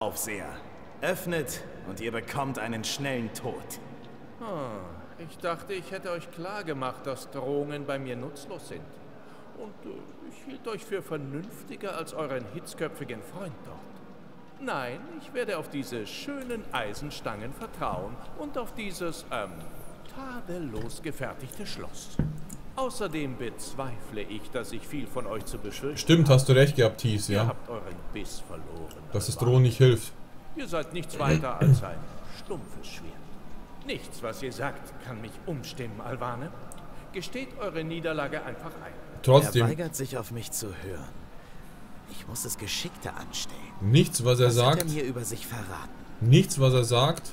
Aufseher. Öffnet und ihr bekommt einen schnellen Tod. Ich dachte, ich hätte euch klar gemacht, dass Drohungen bei mir nutzlos sind. Und ich hielt euch für vernünftiger als euren hitzköpfigen Freund dort. Nein, ich werde auf diese schönen Eisenstangen vertrauen und auf dieses, tadellos gefertigte Schloss. Außerdem bezweifle ich, dass ich viel von euch zu befürchten Stimmt, hast du recht gehabt, Thies, ja. Ihr habt euren Biss verloren. Dass das Drohen nicht hilft. Ihr seid nichts weiter als ein stumpfes Schwert. Nichts, was ihr sagt, kann mich umstimmen, Alvane. Gesteht eure Niederlage einfach ein. Trotzdem. Er weigert sich, auf mich zu hören. Ich muss es geschickter anstellen. Nichts, was er sagt. Hat er mir über sich verraten? Nichts, was er sagt.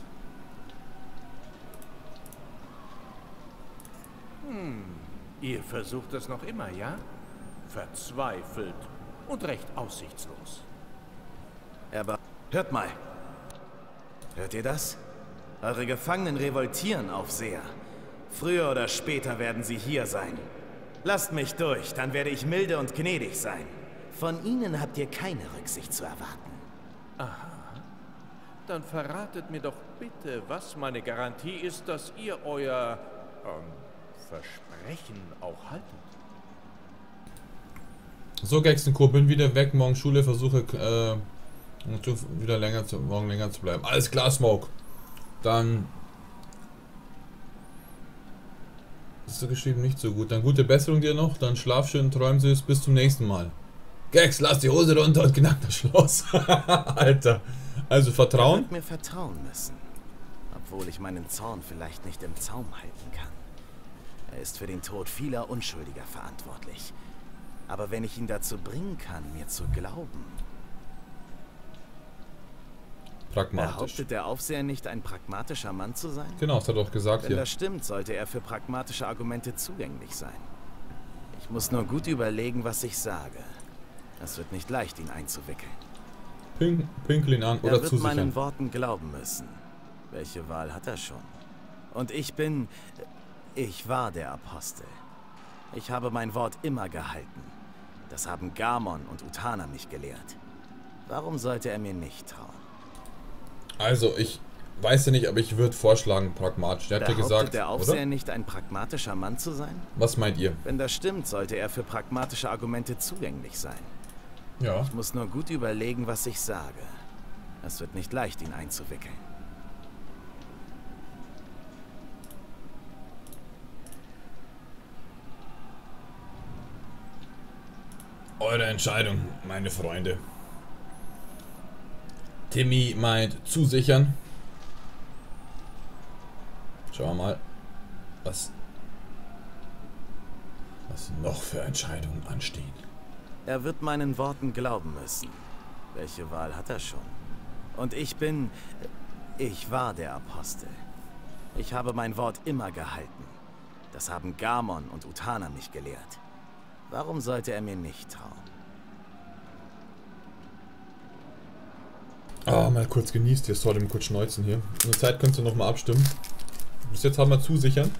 Ihr versucht es noch immer, ja? Verzweifelt und recht aussichtslos. Aber hört mal. Hört ihr das? Eure Gefangenen revoltieren, Aufseher. Früher oder später werden sie hier sein. Lasst mich durch, dann werde ich milde und gnädig sein. Von ihnen habt ihr keine Rücksicht zu erwarten. Dann verratet mir doch bitte, was meine Garantie ist, dass ihr euer Versprechen auch haltet. So, Gexenko, bin wieder weg. Morgen Schule, versuche wieder morgen länger zu bleiben. Alles klar, Smoke. Dann hast du geschrieben, nicht so gut. Dann gute Besserung dir noch. Dann schlaf schön, träum süß. Bis zum nächsten Mal. Gex, lass die Hose runter und knack das Schloss. Alter. Also Vertrauen? Ihr werdet mir vertrauen müssen. Obwohl ich meinen Zorn vielleicht nicht im Zaum halten kann. Er ist für den Tod vieler Unschuldiger verantwortlich. Aber wenn ich ihn dazu bringen kann, mir zu glauben... Pragmatisch. Behauptet der Aufseher nicht, ein pragmatischer Mann zu sein? Genau, das hat er doch gesagt Wenn hier. das stimmt, sollte er für pragmatische Argumente zugänglich sein. Ich muss nur gut überlegen, was ich sage. Es wird nicht leicht, ihn einzuwickeln. Pinkel ihn an oder er wird zusichern. meinen Worten glauben müssen. Welche Wahl hat er schon? Und ich war der Apostel. Ich habe mein Wort immer gehalten. Das haben Garmon und Utana mich gelehrt. Warum sollte er mir nicht trauen? Also, ich weiß ja nicht, aber ich würde vorschlagen, pragmatisch. Der hat ja gesagt, der Aufseher oder? nicht ein pragmatischer Mann zu sein? Was meint ihr? Wenn das stimmt, sollte er für pragmatische Argumente zugänglich sein. Ja. Ich muss nur gut überlegen, was ich sage. Es wird nicht leicht, ihn einzuwickeln. Eure Entscheidung, meine Freunde. Timmy meint zusichern. Schauen wir mal, was noch für Entscheidungen anstehen. Er wird meinen Worten glauben müssen. Welche Wahl hat er schon? Und ich war der Apostel. Ich habe mein Wort immer gehalten. Das haben Garmon und Utana mich gelehrt. Warum sollte er mir nicht trauen? Mal kurz genießt, hier soll im kurz schneuzen hier. In der Zeit könnt ihr nochmal abstimmen. Bis jetzt haben wir zusichern.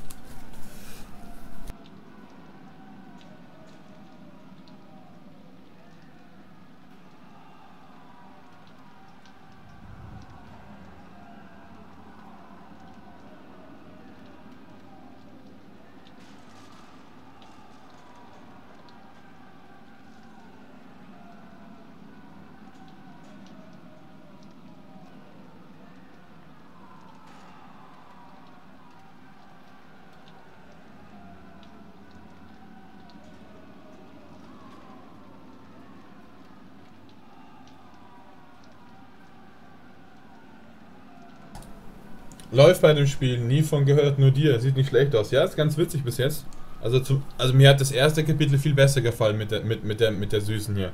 Läuft bei dem Spiel, nie von gehört, nur dir. Sieht nicht schlecht aus. Ja, ist ganz witzig bis jetzt. Also mir hat das erste Kapitel viel besser gefallen mit der Süßen hier.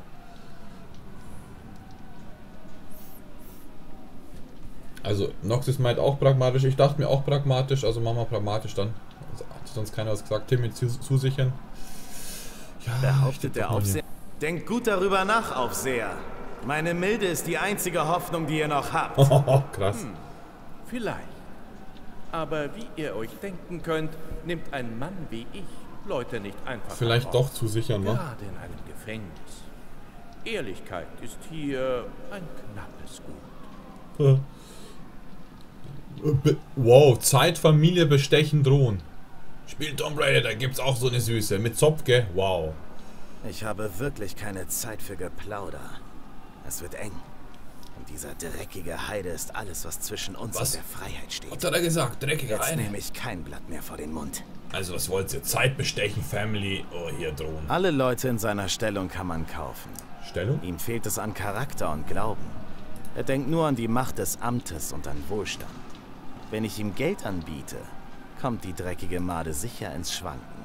Also Noxus meint auch pragmatisch. Ich dachte mir auch pragmatisch, also machen wir pragmatisch dann. Also, hat sonst keiner was gesagt. Timmy zusichern. Ja, behauptet der Aufseher. Denkt gut darüber nach, Aufseher. Meine Milde ist die einzige Hoffnung, die ihr noch habt. Oh, krass. Vielleicht. Aber wie ihr euch denken könnt, nimmt ein Mann wie ich Leute nicht einfach Vielleicht doch zusichern, ne? Gerade in einem Gefängnis. Ehrlichkeit ist hier ein knappes Gut. Wow, Zeit, Familie bestechen, drohen. Spielt Tomb Raider, da gibt's auch so eine Süße. Mit Zopf, gell? Wow. Ich habe wirklich keine Zeit für Geplauder. Es wird eng. Und dieser dreckige Heide ist alles, was zwischen uns und der Freiheit steht. Was hat er gesagt? Dreckige Heide? Jetzt nehme ich kein Blatt mehr vor den Mund. Also was wollt ihr? Zeit bestechen, Family, oh hier drohen. Alle Leute in seiner Stellung kann man kaufen. Stellung? Ihm fehlt es an Charakter und Glauben. Er denkt nur an die Macht des Amtes und an Wohlstand. Wenn ich ihm Geld anbiete, kommt die dreckige Made sicher ins Schwanken.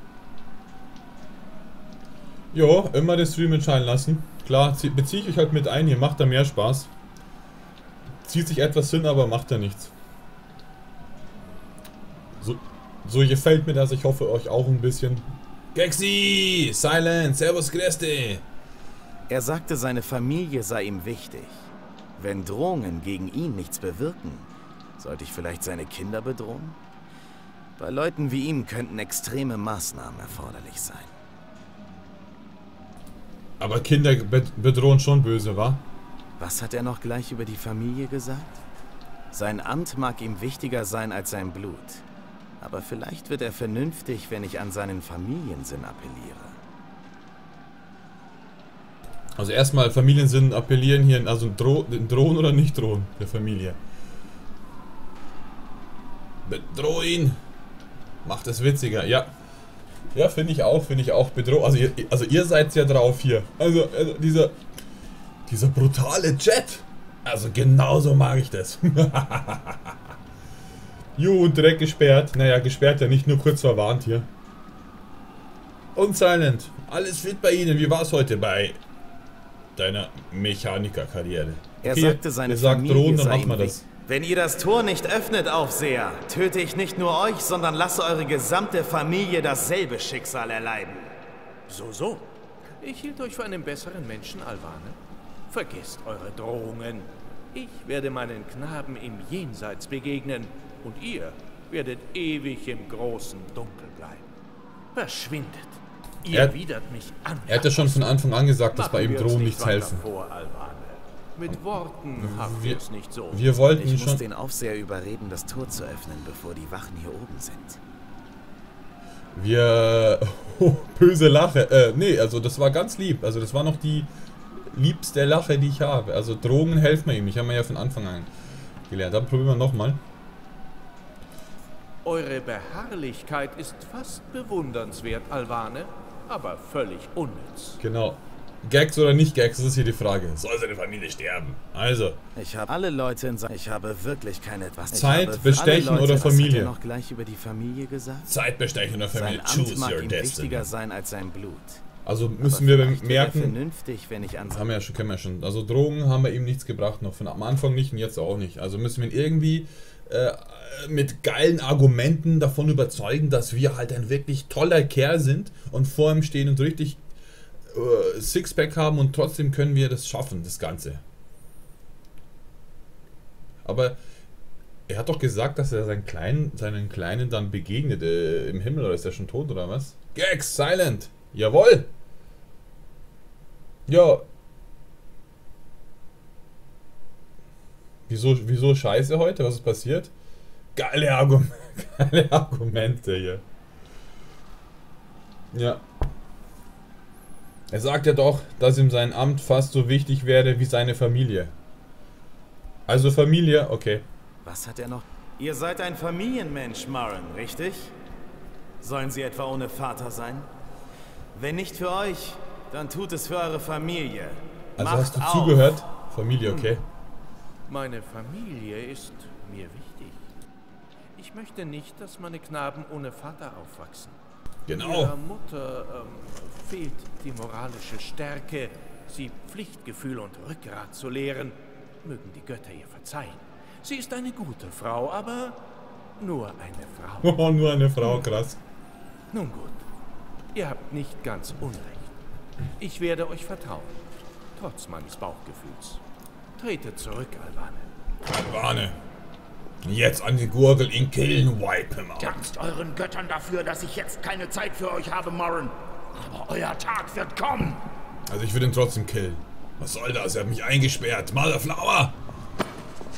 Jo, immer den Stream entscheiden lassen. Klar, beziehe ich euch halt mit ein, hier macht er mehr Spaß. Zieht sich etwas hin, aber macht er nichts. So gefällt mir das, ich hoffe euch auch ein bisschen. Gexi! Silent! Servus Greste! Er sagte, seine Familie sei ihm wichtig. Wenn Drohungen gegen ihn nichts bewirken, sollte ich vielleicht seine Kinder bedrohen? Bei Leuten wie ihm könnten extreme Maßnahmen erforderlich sein. Aber Kinder bedrohen schon böse, wa? Was hat er noch gleich über die Familie gesagt? Sein Amt mag ihm wichtiger sein als sein Blut. Aber vielleicht wird er vernünftig, wenn ich an seinen Familiensinn appelliere. Also erstmal Familiensinn appellieren hier, also drohen oder nicht drohen der Familie. Bedroh ihn! Macht es witziger, ja. Ja, finde ich auch. Bedroh. Also ihr seid ja drauf hier. Also dieser brutale Chat. Also genauso mag ich das. Jo, und direkt gesperrt. Naja, gesperrt ja nicht, nur kurz verwarnt hier. Und Silent, alles fit bei Ihnen. Wie war es heute bei deiner Mechanikerkarriere? Er sagte, seine Familie drohen, dann sei machen wir das. Wenn ihr das Tor nicht öffnet, Aufseher, töte ich nicht nur euch, sondern lasse eure gesamte Familie dasselbe Schicksal erleiden. So. Ich hielt euch für einen besseren Menschen, Alvane. Vergesst eure Drohungen. Ich werde meinen Knaben im Jenseits begegnen und ihr werdet ewig im großen Dunkel bleiben. Verschwindet. Ihr widert mich an. Er hat ja schon von Anfang an gesagt, dass bei ihm Drohungen nichts helfen. Mit Worten habt ihr es nicht so. Wir wollten Ich schon... muss den Aufseher überreden, das Tor zu öffnen, bevor die Wachen hier oben sind. Wir... Oh, böse Lache. Nee, also das war ganz lieb. Also das war noch die liebste Lache, die ich habe. Also Drogen helfen mir ihm. Ich habe mir ja von Anfang an gelernt. Dann probieren wir nochmal. Eure Beharrlichkeit ist fast bewundernswert, Alvane, aber völlig unnütz. Genau. Gags oder nicht Gags, das ist hier die Frage. Soll seine Familie sterben? Also. Ich habe alle Leute in Ich habe wirklich keine etwas. Zeit, Bestechen oder Familie? Was hat er noch gleich über die Familie gesagt? Zeit, Bestechen oder Familie. Sein Amt Choose mag your ihm destiny. wichtiger sein als sein Blut. Also müssen wir merken. Vernünftig, wenn ich haben wir ja schon, kennen wir schon. Also Drogen haben wir ihm nichts gebracht, noch von am Anfang nicht und jetzt auch nicht. Also müssen wir ihn irgendwie mit geilen Argumenten davon überzeugen, dass wir halt ein wirklich toller Kerl sind und vor ihm stehen und richtig Sixpack haben und trotzdem können wir das schaffen, das Ganze. Aber er hat doch gesagt, dass er seinen Kleinen dann begegnet im Himmel, oder ist er schon tot oder was? Gags, Silent! Jawohl! Ja. Wieso scheiße heute? Was ist passiert? Geile Argumente hier. Ja. Er sagt ja doch, dass ihm sein Amt fast so wichtig wäre wie seine Familie. Also Familie, okay. Was hat er noch? Ihr seid ein Familienmensch, Maren, richtig? Sollen sie etwa ohne Vater sein? Wenn nicht für euch, dann tut es für eure Familie. Also Macht hast du auf. zugehört? Familie, okay. Meine Familie ist mir wichtig. Ich möchte nicht, dass meine Knaben ohne Vater aufwachsen. Genau. Ihrer Mutter fehlt die moralische Stärke, sie Pflichtgefühl und Rückgrat zu lehren. Mögen die Götter ihr verzeihen. Sie ist eine gute Frau, aber nur eine Frau. Oh, nur eine Frau, krass. Nun gut, ihr habt nicht ganz Unrecht. Ich werde euch vertrauen, trotz meines Bauchgefühls. Tretet zurück, Alvane. Alvane. Jetzt an die Gurgel, ihn killen, wipe him out. Dankt euren Göttern dafür, dass ich jetzt keine Zeit für euch habe, Maren. Aber euer Tag wird kommen. Also ich würde ihn trotzdem killen. Was soll das? Er hat mich eingesperrt. Motherflower!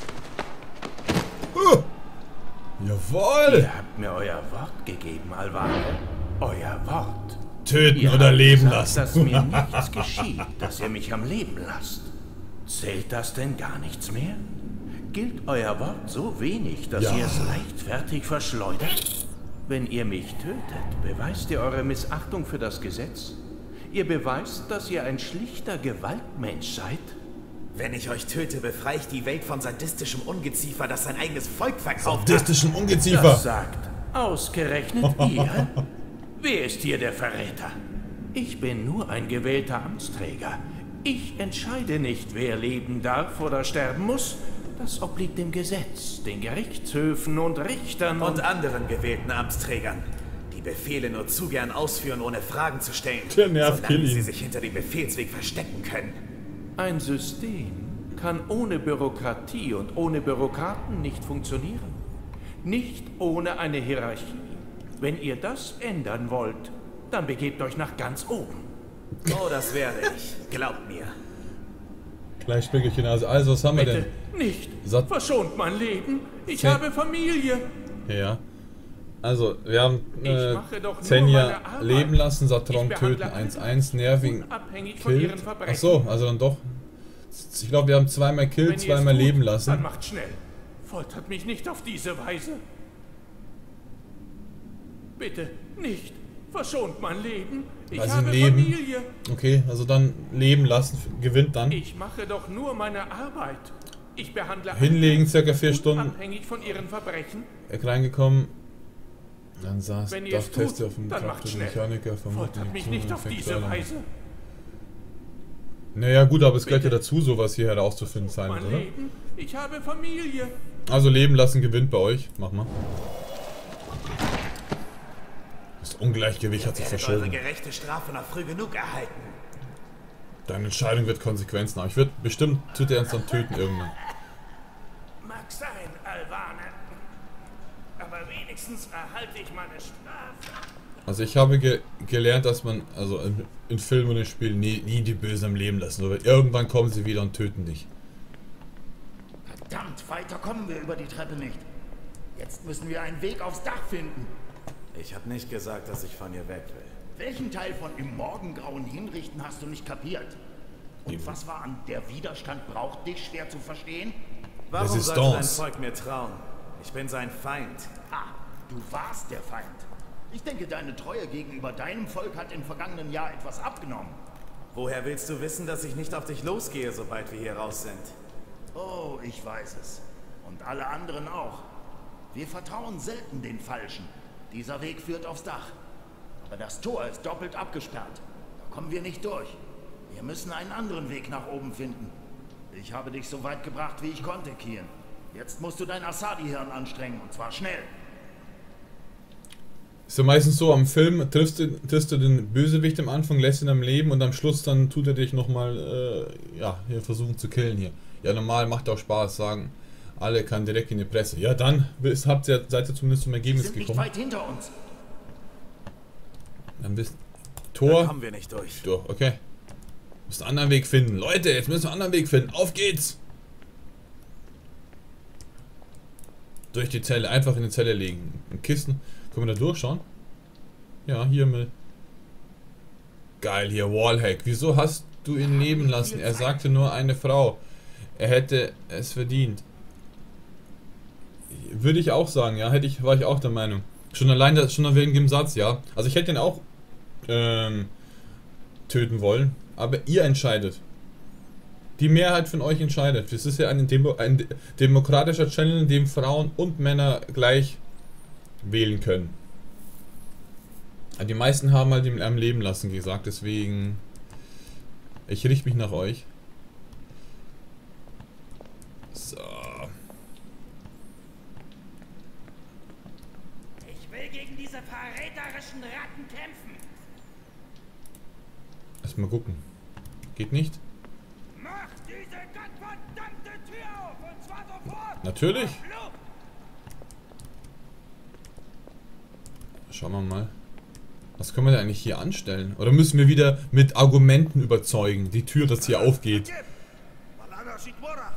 Jawohl! Ihr habt mir euer Wort gegeben, Alvane. Euer Wort. Töten Ihr oder habt leben gesagt, lassen. dass mir nichts geschieht, dass ihr mich am Leben lasst. Zählt das denn gar nichts mehr? Gilt euer Wort so wenig, dass Ja. ihr es leichtfertig verschleudert? Wenn ihr mich tötet, beweist ihr eure Missachtung für das Gesetz? Ihr beweist, dass ihr ein schlichter Gewaltmensch seid? Wenn ich euch töte, befreie ich die Welt von sadistischem Ungeziefer, das sein eigenes Volk verkauft hat. Sadistischen Ungeziefer. Das sagt ausgerechnet ihr? Wer ist hier der Verräter? Ich bin nur ein gewählter Amtsträger. Ich entscheide nicht, wer leben darf oder sterben muss. Das obliegt dem Gesetz, den Gerichtshöfen und Richtern Und anderen gewählten Amtsträgern, die Befehle nur zu gern ausführen, ohne Fragen zu stellen, Der nervt solange Killy. sie sich hinter dem Befehlsweg verstecken können. Ein System kann ohne Bürokratie und ohne Bürokraten nicht funktionieren. Nicht ohne eine Hierarchie. Wenn ihr das ändern wollt, dann begebt euch nach ganz oben. Oh, das werde ich. Glaubt mir. Gleich Spiegelchen. Also, was haben wir Bitte denn? nicht. Sat- Verschont mein Leben. Ich Zehn- habe Familie. Ja. Also, wir haben Ich mache doch nur Zenja meine Arbeit. leben lassen, Satron Ich behandle töten, alle 1-1, nerving, unabhängig von ihren killt. Verbrechen. Achso, also dann doch. Ich glaube, wir haben zweimal Wenn killt, ihr es zweimal tut, leben Dann lassen. macht schnell. Foltert mich nicht auf diese Weise. Bitte nicht. Verschont mein Leben. Ich Also habe Leben. Familie. Okay, also dann leben lassen, gewinnt dann. Ich mache doch nur meine Arbeit. Ich behandle Hinlegen, circa 4 alle Stunden. unabhängig von ihren Verbrechen. Reingekommen. Dann saß Wenn ihr das es Test tut, auf dem dann macht Kraft- schnell. Mechaniker Foltert mich nicht auf diese Weise. Naja gut, aber es gehört ja Bitte. dazu, sowas hier herauszufinden sein, Mein oder? Leben. Ich habe Familie. Also leben lassen gewinnt bei euch. Mach mal. Das Ungleichgewicht hat sich Werdet eure verschoben. gerechte Strafe noch früh genug erhalten. Deine Entscheidung wird Konsequenzen haben. Ich würde bestimmt, tut er uns dann töten irgendwann. Mag sein, Alvane. Aber wenigstens erhalte ich meine Strafe. Also ich habe gelernt, dass man, also in Filmen und in Spielen nie die Bösen am Leben lassen. Aber irgendwann kommen sie wieder und töten dich. Verdammt, weiter kommen wir über die Treppe nicht. Jetzt müssen wir einen Weg aufs Dach finden. Ich habe nicht gesagt, dass ich von ihr weg will. Welchen Teil von im Morgengrauen hinrichten hast du nicht kapiert? Und was war an der Widerstand braucht dich schwer zu verstehen? Warum sollte dein Resistance. Volk mir trauen? Ich bin sein Feind. Ah, du warst der Feind. Ich denke, deine Treue gegenüber deinem Volk hat im vergangenen Jahr etwas abgenommen. Woher willst du wissen, dass ich nicht auf dich losgehe, sobald wir hier raus sind? Oh, ich weiß es. Und alle anderen auch. Wir vertrauen selten den Falschen. Dieser Weg führt aufs Dach. Aber das Tor ist doppelt abgesperrt. Da kommen wir nicht durch. Wir müssen einen anderen Weg nach oben finden. Ich habe dich so weit gebracht, wie ich konnte, Kian. Jetzt musst du dein Asadi-Hirn anstrengen, und zwar schnell. Ist ja meistens so, am Film triffst du den Bösewicht am Anfang, lässt ihn am Leben und am Schluss dann tut er dich nochmal, ja, hier versuchen zu killen hier. Ja, normal macht auch Spaß, sagen alle, kann direkt in die Presse. Ja, dann seid ihr zumindest zum Wir Ergebnis sind nicht gekommen. weit hinter uns. Dann bist Da Tor. kommen wir nicht durch. Durch, okay. Müssen einen anderen Weg finden. Leute, jetzt müssen wir einen anderen Weg finden. Auf geht's! Durch die Zelle, einfach in die Zelle legen. In Kisten. Können wir da durchschauen? Ja, hier mit. Geil, hier, Wallhack. Wieso hast du ihn leben lassen? Er sagte nur eine Frau. Er hätte es verdient. Würde ich auch sagen, ja, war ich auch der Meinung. Schon allein, schon wegen dem Satz, ja. Also ich hätte ihn auch töten wollen, aber ihr entscheidet. Die Mehrheit von euch entscheidet. Das ist ja ein demokratischer Channel, in dem Frauen und Männer gleich wählen können. Die meisten haben halt ihn am Leben lassen gesagt, deswegen ich richte mich nach euch. So. Ich will gegen diese verräterischen Ratten kämpfen. Erstmal gucken. Geht nicht? Mach diese gottverdammte Tür auf und zwar sofort. Natürlich. Flucht! Schauen wir mal. Was können wir denn eigentlich hier anstellen? Oder müssen wir wieder mit Argumenten überzeugen, die Tür, dass hier aufgeht?